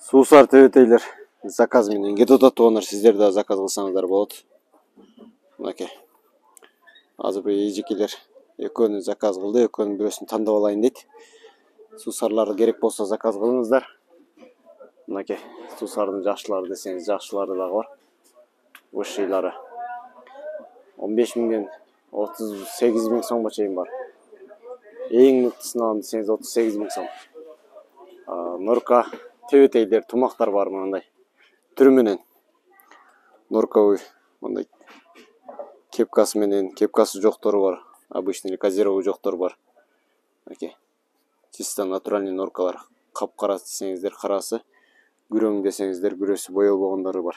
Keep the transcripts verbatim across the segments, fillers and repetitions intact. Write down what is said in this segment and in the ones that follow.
Суусар тебетейлер заказ менен кетип атат туугандар, сиздер да заказ кылсаңыздар болот. Мынакей. Азыр бир эжекелер экөөнү заказ кылды, экөөнүн бирөөсүн тандап алайын дейт. Суусарлар керек болсо заказ кылыңыздар. Мынакей, суусардын жакшылары десеңиз, жакшылары дагы бар. Высшийлары он беш миңден отуз сегиз миң сомго чейин бар. Эң мыктысын алам десеңиз отуз сегиз миң сом. Норка тебетейлер, тумактар бар мындай түрү менен. Норковый мындай кепкасы менен, кепкасы жоктору бар. Обычный или козировый жоктор бар. Мынакей. Чисто натуральный норкалар. Капкара десеңиздер карасы, күрөң десеңиздер күрөсү боелбогондору бар.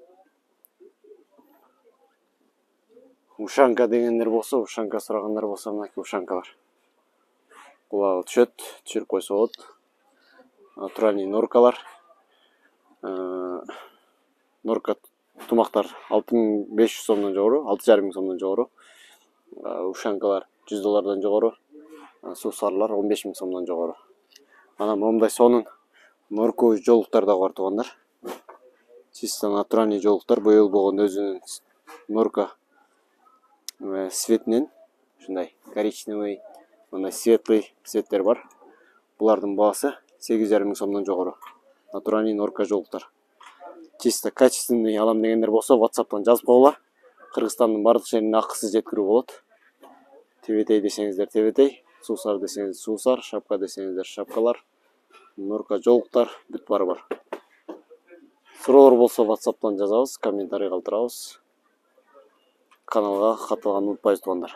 Ушанка дегендер болсо, ушанка сурагандар болсо, мынакей ушанкалар. Кулагы түшөт, түшүрүп койсо болот. Натуральный норкалар. Норка тумактар алты миң беш жүз сомдон жогору, алты жарым миң сомдон жогору. Ушанкалар жүз доллардан жогору. Суусарлар он беш миң сомдон жогору. Анан момундай сонун норковый жолуктар да бар туугандар. Чисто натуральный жолуктар, боелбогон өзүнүн норка цветинен, ушундай коричневый, мындай светлый цветтер бар. Булардын баасы сегиз жарым миң сомдон жогору. Натуральный норка жолуктар. Чисто качественный алам дегендер болсо, WhatsApp'тан жазып койгула. Кыргызстандын бардык жерине акысыз жеткирүү болот. Тебетей десеңиздер тебетей, суусар десеңиз суусар, шапка десеңиздер шапкалар, норка жолуктар бүт баары бар. Суроолор болсо WhatsApp'тан жазабыз, комментарий калтырабыз. Каналга катталганды унутпайбыз туугандар.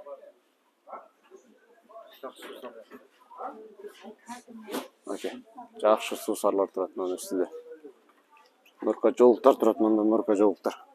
Окей. Жакшы суусарлар турат мына үстүдө. Норка жолуктар турат, мында норка жолуктар.